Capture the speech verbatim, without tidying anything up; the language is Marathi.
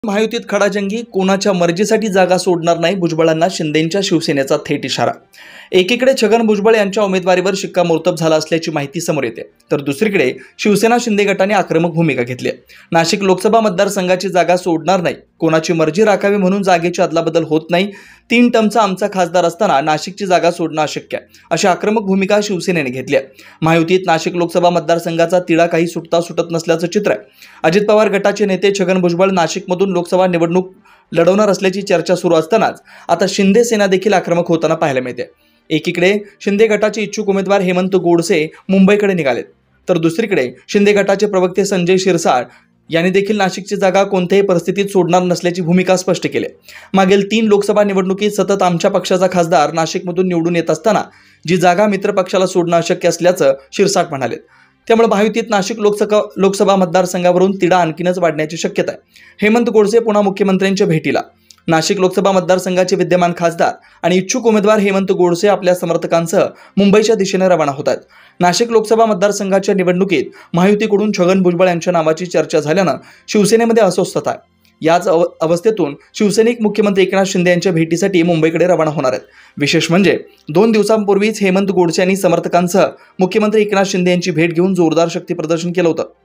महायुतीत खडाजंगी, कोणाच्या मर्जीसाठी जागा सोडणार नाही, भुजबळांना शिंदेंच्या शिवसेनेचा थेट इशारा। एकीकडे छगन भुजबळ यांच्या उमेदवारीवर शिक्कामोर्तब झाला असल्याची माहिती समोर येते, तर दुसरीकडे शिवसेना शिंदे गटाने आक्रमक भूमिका घेतली आहे। नाशिक लोकसभा मतदारसंघाची जागा सोडणार नाही, कोणाची मर्जी राखावी म्हणून जागेची अदलाबदल होत नाही, तीन टर्मचा आमचा खासदार असताना नाशिकची जागा सोडणं अशक्य आहे, अशी आक्रमक भूमिका शिवसेनेने घेतली आहे। महायुतीत नाशिक लोकसभा मतदारसंघाचा तिढा काही सुटता सुटत नसल्याचं चित्र आहे। अजित पवार गटाचे नेते छगन भुजबळ नाशिकमधून लोकसभा निवडणूक लढवणार असल्याची चर्चा सुरू असतानाच आता शिंदे सेना देखील आक्रमक होताना पाहायला मिळते। एकीकडे शिंदे गटाचे इच्छुक उमेदवार हेमंत गोडसे मुंबईकडे निघालेत, तर दुसरीकडे शिंदे गटाचे प्रवक्ते संजय शिरसाळ यांनी देखील नाशिकची जागा कोणत्याही परिस्थितीत सोडणार नसल्याची भूमिका स्पष्ट केली। मागील तीन लोकसभा निवडणुकीत सतत आमच्या पक्षाचा खासदार नाशिकमधून निवडून येत असताना जी जागा मित्र पक्षाला सोडणं अशक्य असल्याचं शिरसाळ म्हणाले। त्यामुळे महायुतीत नाशिक लोकसभा लोकसभा मतदारसंघावरून तिढा आणखीनच वाढण्याची शक्यता आहे। हेमंत गोडसे पुन्हा मुख्यमंत्र्यांच्या भेटीला। नाशिक लोकसभा मतदारसंघाचे विद्यमान खासदार आणि इच्छुक उमेदवार हेमंत गोडसे आपल्या समर्थकांसह मुंबईच्या दिशेने रवाना होत आहेत। नाशिक लोकसभा मतदारसंघाच्या निवडणुकीत महायुतीकडून छगन भुजबळ यांच्या नावाची चर्चा झाल्यानं शिवसेनेमध्ये अस्वस्थता आहे। याच अवस्थेतून शिवसैनिक मुख्यमंत्री एकनाथ शिंदे यांच्या भेटीसाठी मुंबईकडे रवाना होणार आहेत। विशेष म्हणजे दोन दिवसांपूर्वीच हेमंत गोडसे यांनी समर्थकांसह मुख्यमंत्री एकनाथ शिंदे यांची भेट घेऊन जोरदार शक्ती प्रदर्शन केलं होतं।